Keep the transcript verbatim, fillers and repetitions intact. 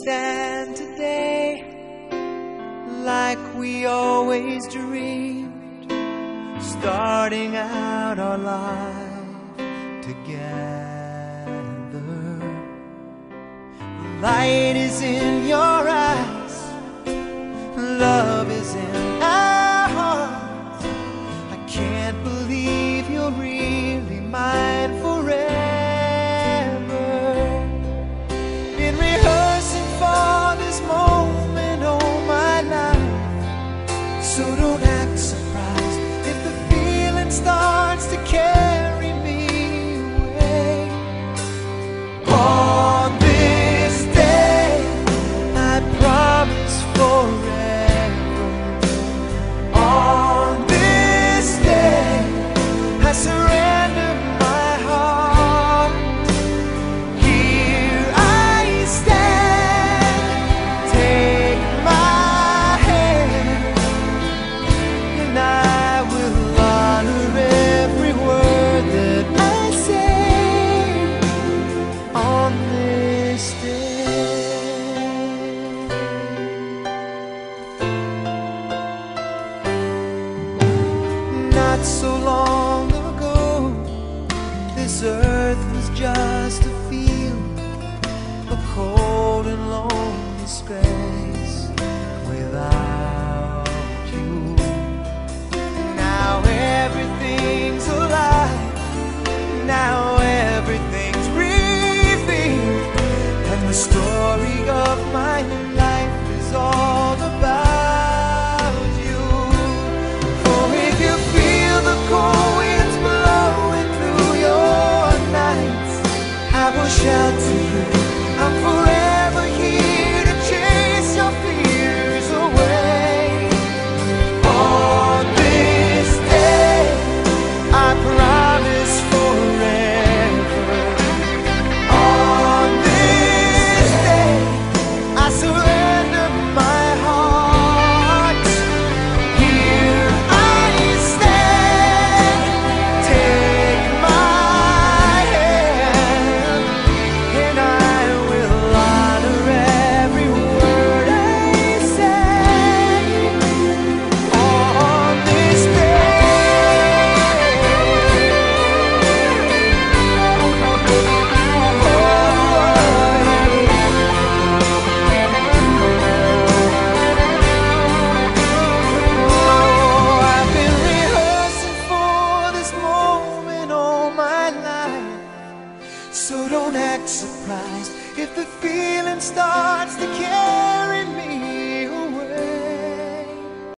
stand today like we always dreamed, starting out our life together. Light is in your eyes, love is in our hearts. I can't believe you're really mine forever. Been rehearsing for this moment all my life, so don't act surprised if the feeling starts to carry me away. On this day, I promise forever. On this day, I surrender my heart. Here I stand, take my hand, and I will honor every word that I say on this day. Not so long ago, this earth was just a field, a cold and lonely space without you. Now everything's alive, now everything's breathing, and the story of my life is all about you. For if you feel the cold winds blowing through your nights, I will shout to you, I'm forever here to chase your fears away. On this day, I promise forever. On this day, I surrender my heart. Here I stand, take my hand, and I will honor every word I say on this Oh, I've been rehearsing for this moment all my life, so don't act surprised if the feeling starts to carry me